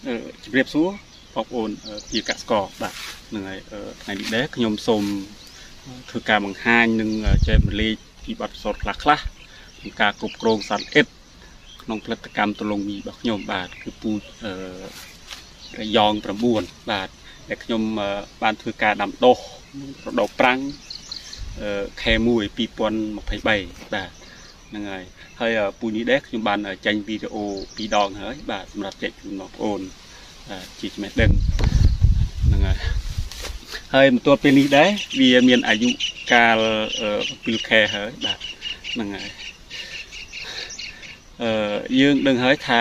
ជម្រាបសួរបងប្អូនជាកសិករបាទនឹងហើយថ្ងៃនេះដែរខ្ញុំសូមធ្វើការបង្ហាញនិងចែករំលែកពីបទពិសោធន៍ខ្លះក្នុងការគ្រប់គ្រងសត្វអ៊ិតក្នុងផលិតកម្មទូលំមីរបស់ខ្ញុំបាទគឺពូជយ៉ង9បាទដែលខ្ញុំបានធ្វើការដាំដុះរដូវប្រាំងខែ1 2023បាទហ្នឹងហើយពូជនេះដែរខ្ញុំបានចេញវីដេអូ2 ដងហើយបាទសម្រាប់ចែកជូនបងប្អូនជាចំណេះដឹងហ្នឹងហើយបន្ទាប់ពីនេះដែរវាមានអាយុកាល7 ខែហើយបាទហ្នឹងហើយយើងដឹងហើយថា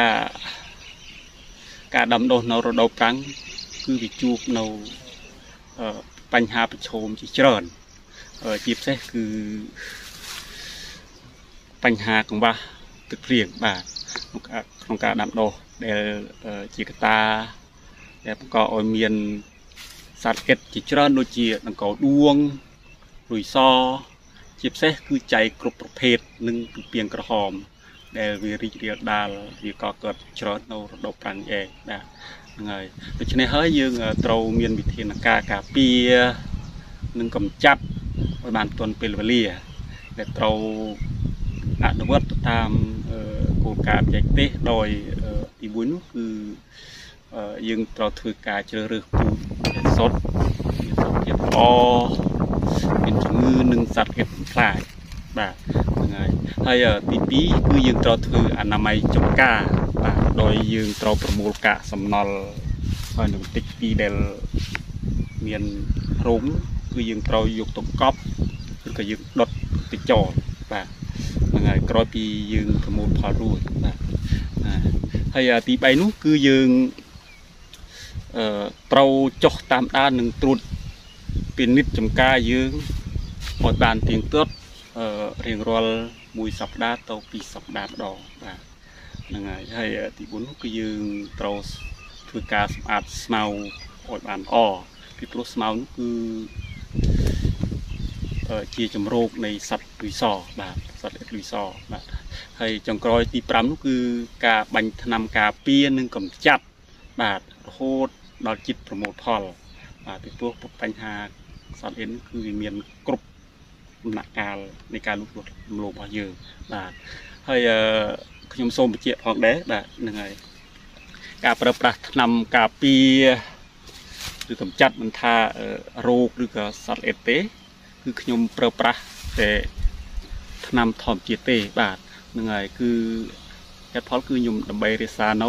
ការដាំដុះនៅរដូវប្រាំងគឺវាជួបនៅបញ្ហាប្រឈមជាច្រើនជាពិសេសគឺបញ្ហាកង្វះទឹកភ្លៀងបាទក្នុងការដាំដុះដែលជាកត្តាដែលបង្កឲ្យមានសត្វអ៊ិតជាច្រើនដូចជាដង្កូវដួងរុយសជាពិសេសគឺចៃគ្រប់ប្រភេទនិងពីពាងក្រហមដែលវារីករាលដាលវាក៏កើតច្រើននៅរដូវប្រាំងឯងបាទហ្នឹងហើយដូច្នេះហើយយើងត្រូវមានវិធានការការពារនិងកម្ចាត់ឲ្យបានទាន់ពេលវេលាដែលត្រូវអនុវត្តតាមគោលការណ៍បច្ចេកទេសដោយទី1នោះគឺយើងត្រូវធ្វើការជ្រើសរើសពូជដែលសុទ្ធមានសុខភាពល្អមានជំងឺនិងសត្វអ៊ិតខ្លាចបាទហ្នឹងហើយទី2គឺយើងត្រូវធ្វើអនាម័យចំការបាទដោយយើងត្រូវប្រមូលកាកសំណល់ហើយនឹងតិចទីដែលមានរោមគឺយើងត្រូវយកទៅកប់ឬក៏យើងដុតទៅចោលបាទហ្នឹងហើយក្រោយពីយើងប្រមូលផលរួចបាទហើយទី3នោះគឺយើងត្រូវចុះតាមដាននិងត្រួតពិនិត្យចំការយើងឲ្យបានទៀងទាត់រៀងរាល់1 សប្តាហ៍ទៅ2 សប្តាហ៍ម្ដងបាទហ្នឹងហើយទី4នោះគឺយើងត្រូវធ្វើការសម្អាតស្មៅឲ្យបានល្អពីព្រោះស្មៅនោះគឺជាជំរកនៃសត្វលុយសបាទសត្វលុយសបាទហើយចុងក្រោយទី5នោះគឺការបាញ់ថ្នាំការពារនិងកម្ចាត់បាទរហូតដល់ជិតប្រមូលផលបាទពីព្រោះបញ្ហាសត្វអ៊ិនគឺវាមានគ្រប់ដំណាក់កាលនៃការលូតលាស់រំលោភរបស់យើងបាទហើយខ្ញុំសូមបញ្ជាក់ផងដែរបាទហ្នឹងហើយការប្រើប្រាស់ថ្នាំការពារឬកម្ចាត់មិនថារោគឬក៏សត្វអ៊ិតទេគឺខ្ញុំប្រើប្រាស់តែថ្នាំធម្មជាតិទេបាទហ្នឹងហើយគឺហេតុផលគឺខ្ញុំដើម្បីរក្សានៅ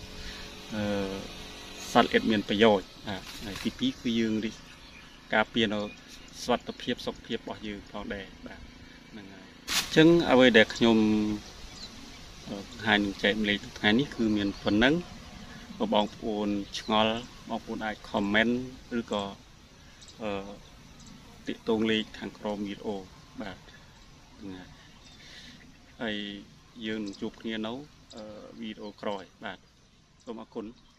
សត្វអ៊ិតមានប្រយោជន៍បាទហើយទី2គឺយើងការពារនៅសុខភាពសុខភាពរបស់យើងផងដែរបាទហ្នឹងហើយអញ្ចឹងអ្វីដែលខ្ញុំបង្ហាញនឹងចែកម្លែកថ្ងៃនេះគឺមានប៉ុណ្ណឹងបងប្អូនឆ្ងល់បងប្អូនអាច comment ឬក៏ទាក់ទងលេខខាងក្រោមវីដេអូបាទហ្នឹងហើយយើងនឹងជួបគ្នានៅវីដេអូក្រោយបាទសូមអរគុណ